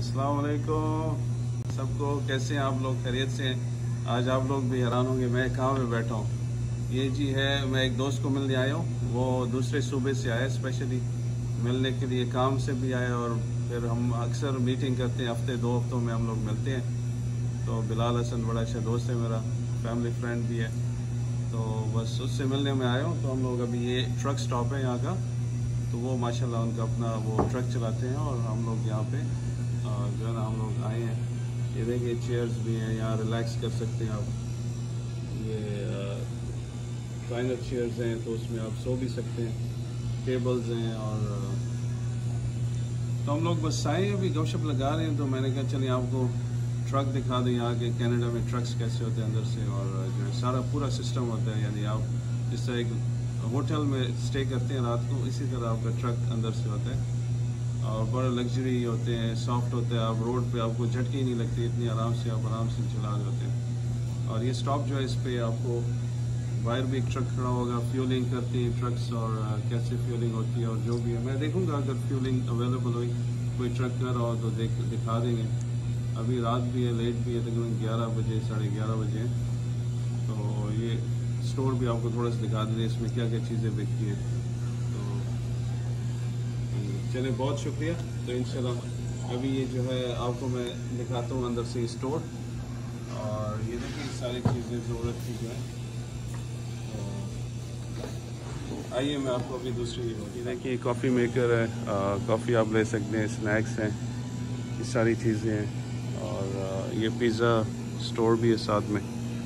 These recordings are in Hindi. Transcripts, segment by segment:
अस्सलाम वालेकुम सबको, कैसे हैं आप लोग? खैरियत से हैं? आज आप लोग भी हैरान होंगे मैं कहाँ पे बैठा हूँ। ये जी है, मैं एक दोस्त को मिलने आया हूँ। वो दूसरे सूबे से आया स्पेशली मिलने के लिए, काम से भी आया। और फिर हम अक्सर मीटिंग करते हैं, हफ्ते 2 हफ्तों में हम लोग मिलते हैं। तो बिलाल हसन बड़ा अच्छा दोस्त है मेरा, फैमिली फ्रेंड भी है। तो बस उससे मिलने में आया हूँ। तो हम लोग अभी, ये ट्रक स्टॉप है यहाँ का, तो वो माशाल्लाह उनका अपना वो ट्रक चलाते हैं। और हम लोग यहाँ पे जो है ना, हम लोग आए हैं। ये देखिए चेयर्स भी हैं, यहाँ रिलैक्स कर सकते हैं आप। ये फाइनल चेयर्स हैं, तो उसमें आप सो भी सकते हैं। टेबल्स हैं। और तो हम लोग बस आए अभी गपशप लगा रहे हैं। तो मैंने कहा चलिए आपको ट्रक दिखा दें, यहाँ के कनाडा में ट्रक्स कैसे होते हैं अंदर से। और जो है सारा पूरा सिस्टम होता है, यानी आप जिस तरह एक होटल में स्टे करते हैं रात को, इसी तरह आपका ट्रक अंदर से होता है। और बड़े लग्जरी होते हैं, सॉफ्ट होते हैं। आप रोड पे आपको झटके ही नहीं लगती, इतनी आराम से आप आराम से चला रहे होते हैं। और ये स्टॉप जो है, इस पर आपको बाहर भी एक ट्रक खड़ा होगा, फ्यूलिंग करती है ट्रक्स, और कैसे फ्यूलिंग होती है और जो भी है मैं देखूंगा। अगर फ्यूलिंग अवेलेबल हुई, कोई ट्रक कर रहा हो तो दिखा देंगे। अभी रात भी है, लेट भी है, तकरीबन 11 बजे 11:30 बजे। तो ये स्टोर भी आपको थोड़ा सा दिखा दें, इसमें क्या क्या चीज़ें बिकती है। तो चलिए, बहुत शुक्रिया। तो इंशाल्लाह अभी ये जो है आपको मैं दिखाता हूँ अंदर से स्टोर। और ये देखिए सारी चीज़ें ज़रूरत की जो है। तो आइए मैं आपको अभी दूसरी ये देखिए कॉफ़ी मेकर है, कॉफ़ी आप ले सकते हैं, स्नैक्स हैं, ये सारी चीज़ें हैं। और ये पिज़्ज़ा स्टोर भी है साथ में।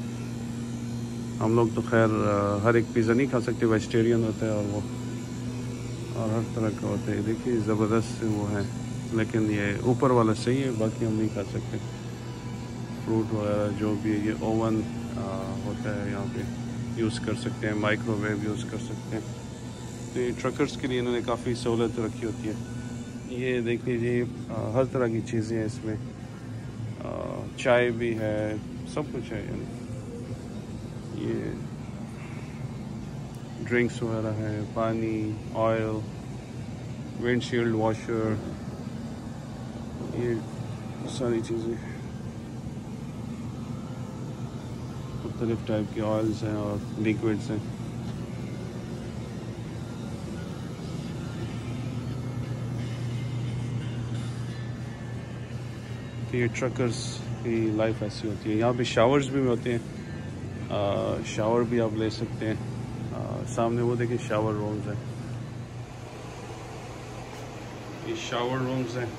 हम लोग तो खैर हर एक पिज़्ज़ा नहीं खा सकते, वेजिटेरियन होता है और वो, और हर तरह का होता है। देखिए ज़बरदस्त वो है, लेकिन ये ऊपर वाला सही है, बाकी हम नहीं खा सकते। फ्रूट वगैरह जो भी है, ये ओवन होता है यहाँ पे, यूज़ कर सकते हैं, माइक्रोवेव यूज़ कर सकते हैं। तो ये ट्रकर्स के लिए इन्होंने काफ़ी सहूलत रखी होती है। ये देख लीजिए हर तरह की चीज़ें हैं इसमें, चाय भी है, सब कुछ है। यानी ये ड्रिंक्स वगैरह है, पानी, ऑयल, विंडशील्ड वॉशर, ये सारी चीज़ें, मुख्तलिफ टाइप के ऑयल्स हैं और लिक्विड्स हैं। तो ये ट्रकर्स की लाइफ ऐसी होती है। यहाँ पे शावर्स भी होते हैं, शावर भी आप ले सकते हैं। सामने वो देखिए शावर रूम्स हैं, ये शावर रूम्स हैं।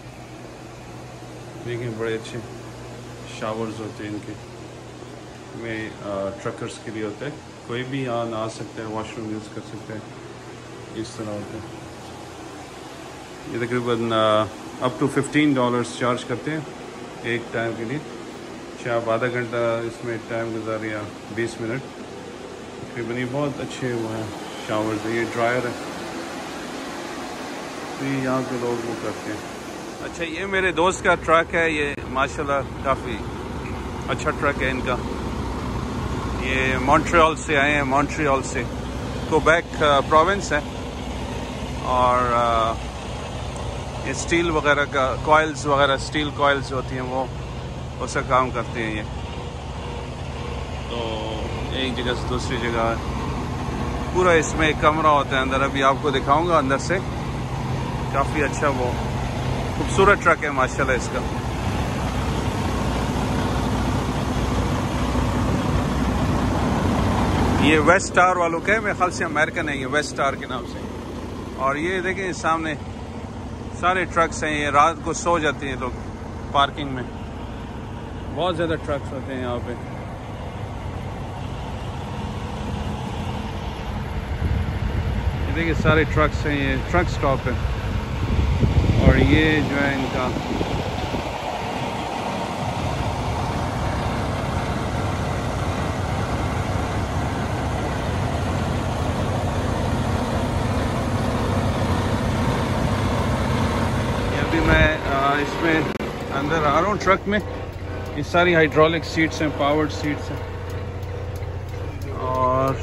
देखिए बड़े अच्छे शावर्स होते हैं इनके में, ट्रकर्स के लिए होते हैं। कोई भी यहाँ आ सकता है, वॉशरूम यूज़ कर सकते हैं, इस तरह होता है। ये तकरीबन अप टू $15 चार्ज करते हैं एक टाइम के लिए। चाहे आप आधा घंटा इसमें टाइम गुजारिए या 20 मिनट तकरीबन। ये बहुत अच्छे वो हैं शावर्स है। ये ड्रायर है, तो ये यहाँ के लोग वो करते हैं। अच्छा, ये मेरे दोस्त का ट्रक है, ये माशाल्लाह काफ़ी अच्छा ट्रक है इनका। ये मॉन्ट्रियल से आए हैं, मॉन्ट्रियल से, क्वेबेक प्रोविंस है। और ये स्टील वगैरह का कॉइल्स वगैरह, स्टील कॉइल्स होती हैं वो, उसका काम करते हैं ये। तो एक जगह से दूसरी जगह पूरा इसमें एक कमरा होता है अंदर, अभी आपको दिखाऊंगा अंदर से। काफ़ी अच्छा वो खूबसूरत ट्रक है माशाल्लाह इसका। ये वेस्ट स्टार वालों का है, मेरे ख्याल से अमेरिकन है ये, वेस्ट स्टार के नाम से। और ये देखें सामने सारे ट्रक्स हैं, ये रात को सो जाते हैं लोग पार्किंग में। बहुत ज़्यादा ट्रक्स होते हैं यहाँ पे। ये देखिए सारे ट्रक्स हैं, ये ट्रक स्टॉप है। और ये जो है इनका मैं इसमें अंदर आ रहा हूँ ट्रक में। ये सारी हाइड्रोलिक सीट्स हैं, पावर्ड सीट्स हैं। और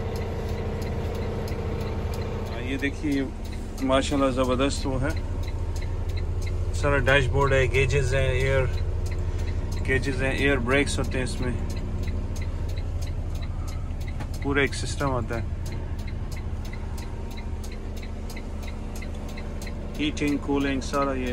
ये देखिए माशाल्लाह ज़बरदस्त वो है, सारा डैशबोर्ड है, गेजेस हैं, एयर ब्रेक्स होते हैं इसमें, पूरा एक सिस्टम होता है। हीटिंग, कूलिंग, सारा ये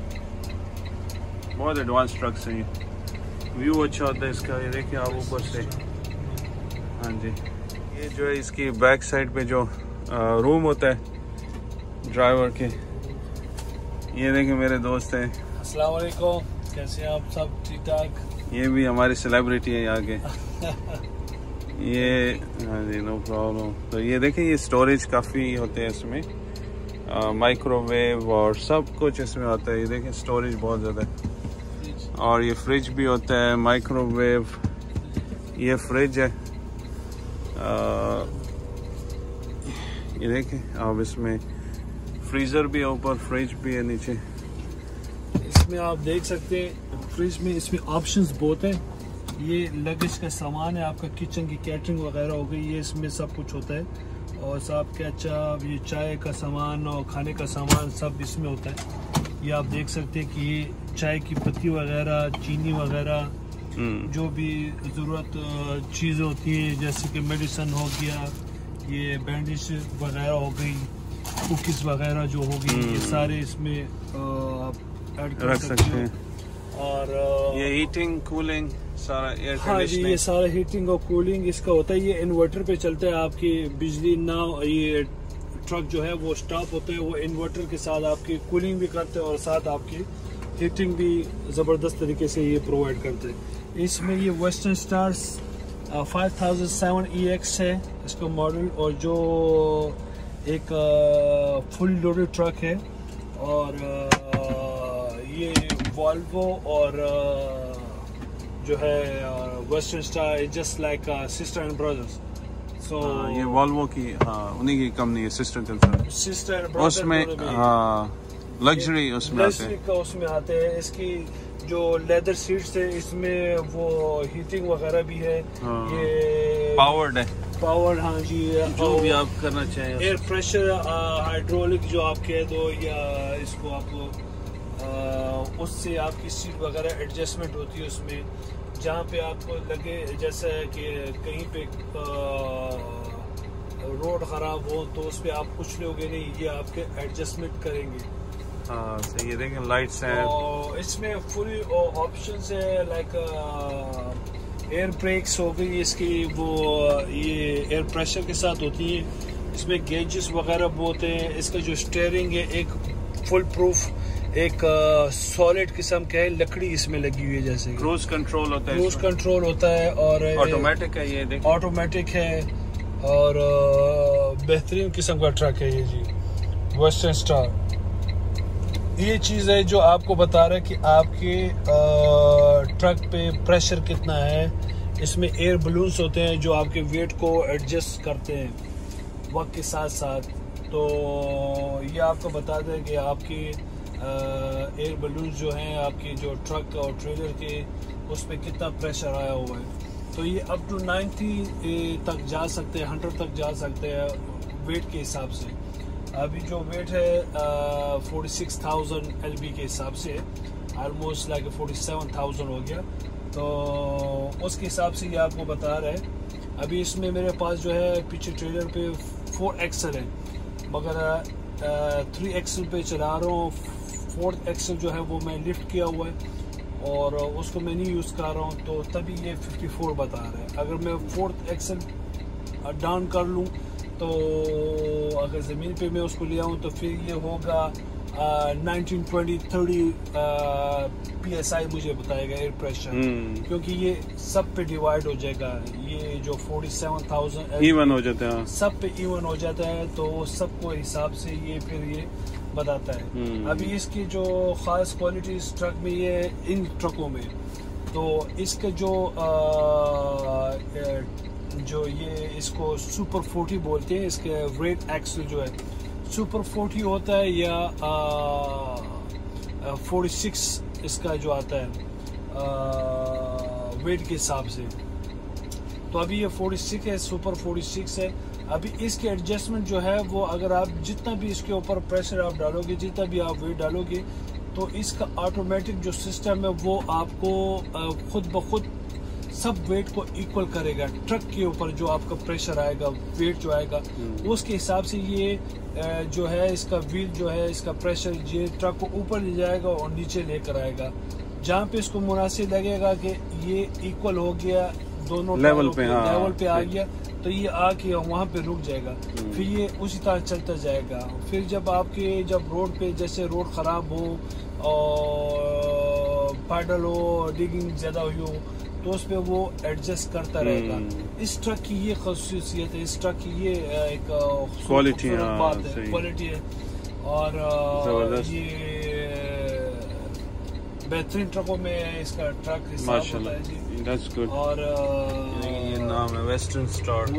बहुत एडवांस ट्रक्स हैं। ये व्यू अच्छा होता है इसका, ये देखिए आप ऊपर से। हाँ जी, ये जो है इसकी बैक साइड पे जो रूम होता है ड्राइवर के, ये देखिए मेरे दोस्त हैं। अस्सलाम वालेकुम, कैसे हैं आप सब? ठीक ठाक। ये भी हमारी सेलिब्रिटी है यहाँ के। ये हाँ जी, नो प्रॉब्लम। तो ये देखिए ये स्टोरेज काफ़ी होते हैं इसमें, माइक्रोवेव और सब कुछ इसमें होता है। ये देखिए स्टोरेज बहुत ज़्यादा है। और ये फ्रिज भी होता है, माइक्रोवेव, ये फ्रिज है। ये देखिए अब इसमें फ्रीज़र भी है ऊपर, फ्रिज भी है नीचे। इसमें आप देख सकते हैं फ्रिज में इसमें ऑप्शंस बहुत हैं। ये लगेज का सामान है, आपका किचन की कैटरिंग वगैरह हो गई, ये इसमें सब कुछ होता है। और साहब केचप, ये चाय का सामान और खाने का सामान सब इसमें होता है। ये आप देख सकते हैं कि ये चाय की पत्ती वगैरह, चीनी वगैरह, जो भी ज़रूरत चीज़ें होती हैं, जैसे कि मेडिसिन हो गया, ये बैंडेज वगैरह हो गई, कुकीज़ वगैरह जो हो गई, ये सारे इसमें आप ऐड कर सकते हैं। और ये हीटिंग, कूलिंग, सारा एयर हाँ जी, ये सारा हीटिंग और कूलिंग इसका होता है। ये इन्वर्टर पे चलता है, आपकी बिजली ना, ये ट्रक जो है वो स्टॉप होता है, वो इन्वर्टर के साथ आपकी कूलिंग भी करते हैं और साथ आपकी हीटिंग भी ज़बरदस्त तरीके से ये प्रोवाइड करते हैं। इसमें ये वेस्टर्न स्टार्स 5007 EX है इसका मॉडल, और जो एक फुल लोडेड ट्रक है। और ये वॉल्वो और जो है western star just like sister and brothers. So ये वॉल्वो की, हाँ, उन्हीं की कंपनी है, sister concern. Sister and brother उसमें लग्जरी उसमें आते हैं। इसकी जो लेदर सीट्स है इसमें वो हीटिंग वगैरह भी है। ये पावर्ड है, पावर, हाँ जी, जो भी आप करना चाहें। एयर प्रेशर, हाइड्रोलिक जो आप कह दो, या इसको आपको उससे आपकी सीट वगैरह एडजस्टमेंट होती है उसमें, जहाँ पे आपको लगे जैसे कि कहीं पे रोड ख़राब हो तो उस पर आप कुछ लोगे नहीं, ये आपके एडजस्टमेंट करेंगे। हाँ सही है, देखें लाइट्स हैं और इसमें फुल ऑप्शंस है, लाइक एयर ब्रेक्स हो गई इसकी, वो ये एयर प्रेशर के साथ होती है। इसमें गेजेस वगैरह बहुत हैं। इसका जो स्टीयरिंग है एक फुल प्रूफ, एक सॉलिड किस्म का है, लकड़ी इसमें लगी हुई है। जैसे क्रूज कंट्रोल होता है, क्रूज कंट्रोल होता है, और ऑटोमेटिक है, ये देखिए ऑटोमेटिक है, और बेहतरीन किस्म का ट्रक है ये जी, वेस्टर्न स्टार। ये चीज़ है जो आपको बता रहा है कि आपके ट्रक पे प्रेशर कितना है। इसमें एयर बलून्स होते हैं जो आपके वेट को एडजस्ट करते हैं वक्त के साथ साथ। तो ये आपको बता दें कि आपकी एयर बलून्स जो हैं आपकी जो ट्रक और ट्रेलर के, उस पर कितना प्रेशर आया हुआ है। तो ये अप टू 90 तक जा सकते हैं, 100 तक जा सकते हैं वेट के हिसाब से। अभी जो वेट है 46,000 LB के हिसाब से, ऑलमोस्ट लाइक 47,000 हो गया। तो उसके हिसाब से ये आपको बता रहा है। अभी इसमें मेरे पास जो है पीछे ट्रेलर पे 4XL है, मगर 3XL पे चला रहा हूँ। 4th XL जो है वो मैं लिफ्ट किया हुआ है और उसको मैं नहीं यूज़ कर रहा हूँ, तो तभी ये 54 बता रहा है। अगर मैं 4th XL डाउन कर लूँ तो अगर ज़मीन पे मैं उसको ले आऊँ तो फिर ये होगा 19, 20, 30 PSI मुझे बताएगा एयर प्रेशर, क्योंकि ये सब पे डिवाइड हो जाएगा। ये जो 47,000 इवन हो जाता है, सब पे इवन हो जाता है, तो सबको हिसाब से ये फिर ये बताता है। अभी इसकी जो ख़ास क्वालिटी इस ट्रक में ये इन ट्रकों में, तो इसके जो ये इसको सुपर 40 बोलते हैं, इसके रेट एक्सल जो है सुपर 40 होता है, या 46 इसका जो आता है वेट के हिसाब से। तो अभी ये 46 है, सुपर 46 है। अभी इसके एडजस्टमेंट जो है वो, अगर आप जितना भी इसके ऊपर प्रेशर आप डालोगे, जितना भी आप वेट डालोगे, तो इसका ऑटोमेटिक जो सिस्टम है वो आपको खुद ब खुद सब वेट को इक्वल करेगा। ट्रक के ऊपर जो आपका प्रेशर आएगा, वेट जो आएगा, उसके हिसाब से ये जो है इसका व्हील जो है इसका प्रेशर ये ट्रक को ऊपर ले जाएगा और नीचे लेकर आएगा। जहाँ पे इसको मुनासिब लगेगा कि ये इक्वल हो गया, दोनों लेवल पे आ गया, तो ये आके वहाँ पे रुक जाएगा। फिर ये उसी तरह चलता जाएगा। फिर जब रोड पे जैसे रोड खराब हो और पैडल हो, डिगिंग ज्यादा हुई हो, तो उस पे वो एडजस्ट करता रहेगा। इस ट्रक की ये खासियत है, इस ट्रक की ये एक क्वालिटी है। और ये बेहतरीन ट्रकों में इसका ट्रक हिसाब होता है जी। That's good. और ये नाम है वेस्टर्न स्टार।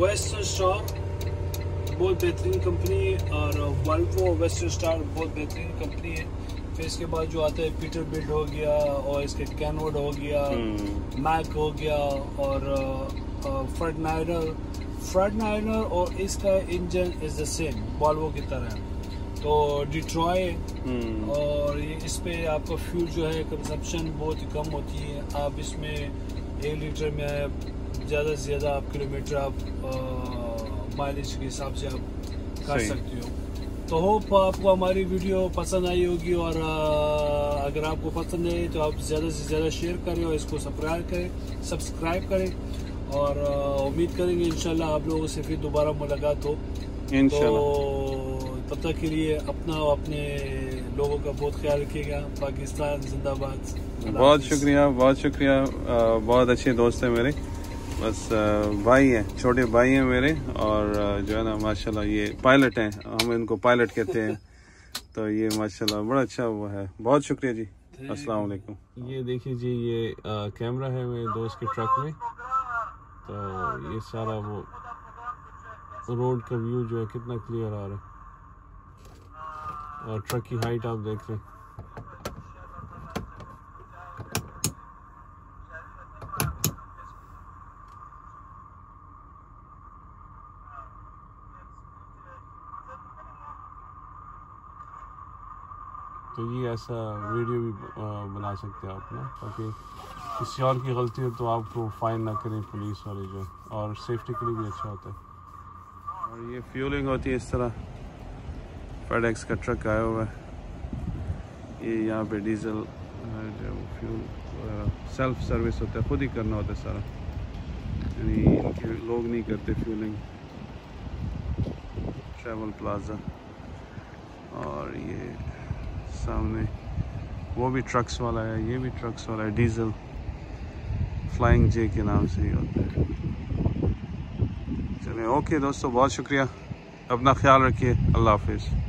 बहुत बेहतरीन कंपनी, और वॉल्वो वेस्टर्न स्टार बहुत बेहतरीन कंपनी है। फिर इसके बाद जो आता है पीटरबिल्ट हो गया, और इसके कैनवुड हो गया, मैक हो गया, और फ्रंटलाइनर और इसका engine is the same Volvo की तरह। तो डिट्रॉयट, और ये इस पे आपका फ्यूल जो है कंजप्शन बहुत ही कम होती है। आप इसमें 1 लीटर में ज़्यादा से ज़्यादा आप किलोमीटर आप माइलेज के हिसाब से आप कर सकते हो। तो होप आपको हमारी वीडियो पसंद आई होगी, और अगर आपको पसंद है तो आप ज़्यादा से ज़्यादा शेयर करें और इसको सब्सक्राइब करें, और उम्मीद करेंगे इंशाल्लाह आप लोगों से फिर दोबारा मुलाकात हो इंशाल्लाह। तो तब तक के लिए अपना और अपने लोगों का बहुत ख्याल रखिएगा। पाकिस्तान जिंदाबाद। बहुत शुक्रिया, बहुत अच्छे दोस्त हैं मेरे, बस भाई हैं, छोटे भाई हैं मेरे, और जो है ना माशाल्लाह ये पायलट हैं, हम इनको पायलट कहते हैं। तो ये माशाल्लाह बड़ा अच्छा हुआ है। बहुत शुक्रिया जी, अस्सलाम वालेकुम। ये देखिए जी, ये कैमरा है मेरे दोस्त के ट्रक में। तो ये सारा वो रोड का व्यू जो है कितना क्लियर आ रहा है, और ट्रक की हाइट आप देख लें। तो ये ऐसा वीडियो भी बना सकते हैं आप ना, ताकि किसी और की गलती हो तो आपको फाइन ना करें पुलिस वाले जो, और सेफ्टी के लिए भी अच्छा होता है। और ये फ्यूलिंग होती है इस तरह। फेडेक्स का ट्रक आया हुआ है, ये यहाँ पे डीजल जो फ्यूल सेल्फ सर्विस होता है, खुद ही करना होता है सारा, यानी इनके लोग नहीं करते फ्यूलिंग। ट्रैवल प्लाजा, और ये सामने वो भी ट्रक्स वाला है, ये भी ट्रक्स वाला है, डीजल फ्लाइंग जे के नाम से ही होता है। चलिए ओके दोस्तों, बहुत शुक्रिया, अपना ख्याल रखिए, अल्लाह हाफिज़।